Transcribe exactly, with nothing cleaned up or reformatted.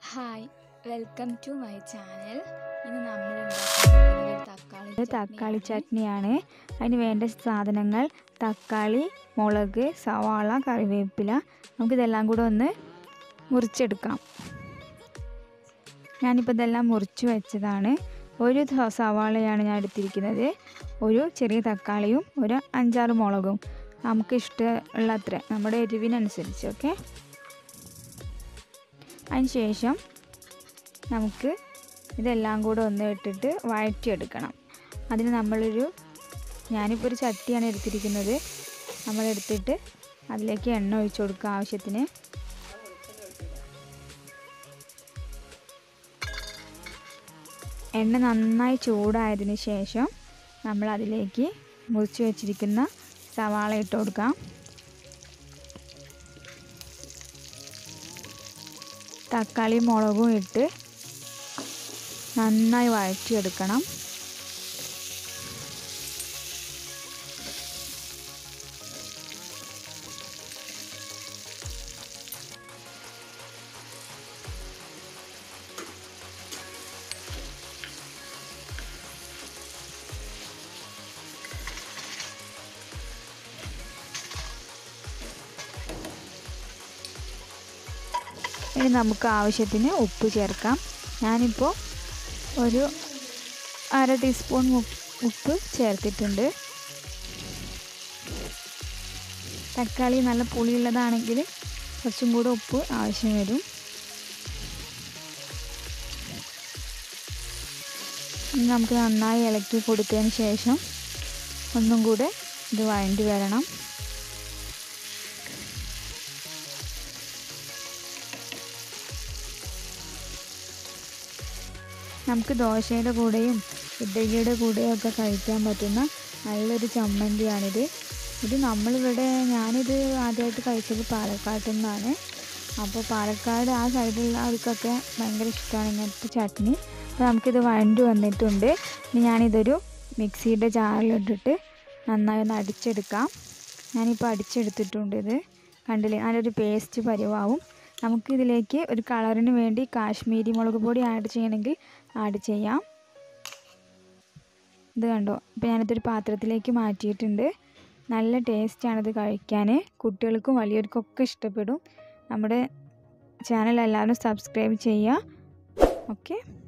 Hi, welcome to my channel. ഇന്ന് നമ്മൾ ഉണ്ടാക്കുന്നത് തക്കാളി തക്കാളി ചട്നിയാണ്. അതിന് വേണ്ട സാധനങ്ങൾ തക്കാളി, മുളക്, സവാള, കറിവേപ്പില. നമുക്കിതെല്ലാം കൂടെ ഒന്ന് മുറിച്ചെടുക്കാം. ഞാനിപ്പോൾ ഇതെല്ലാം മുറിച്ച് വെച്ചതാണ്. ഒരു സവാളയാണ് ഞാൻ എടുത്തിരിക്കുന്നത്, ഒരു ചെറിയ തക്കാളിയും ഒരു അഞ്ചാറ് മുളകും. നമുക്ക് ഇഷ്ടമുള്ള അത്ര, നമ്മുടെ എരിവിനനുസരിച്ച്. ഓക്കെ, അതിന് ശേഷം നമുക്ക് ഇതെല്ലാം കൂടെ ഒന്ന് ഇട്ടിട്ട് വഴറ്റിയെടുക്കണം. അതിന് നമ്മളൊരു ഞാനിപ്പോൾ ഒരു ചട്ടിയാണ് എടുത്തിരിക്കുന്നത്. നമ്മളെടുത്തിട്ട് അതിലേക്ക് എണ്ണ ഒഴിച്ചു കൊടുക്കുക ആവശ്യത്തിന്. എണ്ണ നന്നായി ചൂടായതിന് ശേഷം നമ്മൾ അതിലേക്ക് മുറിച്ച് വെച്ചിരിക്കുന്ന സവാള ഇട്ട് കൊടുക്കാം. തക്കാളി മുളകും ഇട്ട് നന്നായി വഴറ്റിയെടുക്കണം. ഇനി നമുക്ക് ആവശ്യത്തിന് ഉപ്പ് ചേർക്കാം. ഞാനിപ്പോൾ ഒരു അര ടീസ്പൂൺ ഉപ്പ് ചേർത്തിട്ടുണ്ട്. തക്കാളി നല്ല പുളിയുള്ളതാണെങ്കിൽ കുറച്ചും കൂടെ ഉപ്പ് ആവശ്യം വരും. ഇനി നമുക്ക് നന്നായി ഇളക്കി കൊടുത്തതിന് ശേഷം ഒന്നും കൂടെ ഇത് വഴണ്ടി വരണം. നമുക്ക് ദോശയുടെ കൂടെയും ഇഡ്ഡലിയുടെ കൂടെയും ഒക്കെ കഴിക്കാൻ പറ്റുന്ന നല്ലൊരു ചമ്മന്തിയാണിത്. ഇത് നമ്മളിവിടെ ഞാനിത് ആദ്യമായിട്ട് കഴിച്ചത് പാലക്കാട്ടിൽ നിന്നാണ്. അപ്പോൾ പാലക്കാട് ആ സൈഡിലുള്ളവർക്കൊക്കെ ഭയങ്കര ഇഷ്ടമാണ് ഇങ്ങനത്തെ ചട്നി. അപ്പോൾ നമുക്കിത് വഴണ്ടി വന്നിട്ടുണ്ട്. ഇനി ഞാനിതൊരു മിക്സിയുടെ ജാറിലിട്ടിട്ട് നന്നായി ഒന്ന് അടിച്ചെടുക്കാം. ഞാനിപ്പോൾ അടിച്ചെടുത്തിട്ടുണ്ട്. ഇത് കണ്ടില്ലേ, നല്ലൊരു പേസ്റ്റ് പരിവാവും. നമുക്കിതിലേക്ക് ഒരു കളറിന് വേണ്ടി കാശ്മീരി മുളക് പൊടി ആഡ് ചെയ്യണമെങ്കിൽ ആഡ് ചെയ്യാം. ഇത് കണ്ടോ, ഇപ്പോൾ ഞാനിതൊരു പാത്രത്തിലേക്ക് മാറ്റിയിട്ടുണ്ട്. നല്ല ടേസ്റ്റാണിത് കഴിക്കാൻ. കുട്ടികൾക്കും വലിയവർക്കൊക്കെ ഇഷ്ടപ്പെടും. നമ്മുടെ ചാനൽ എല്ലാവരും സബ്സ്ക്രൈബ് ചെയ്യുക. ഓക്കെ.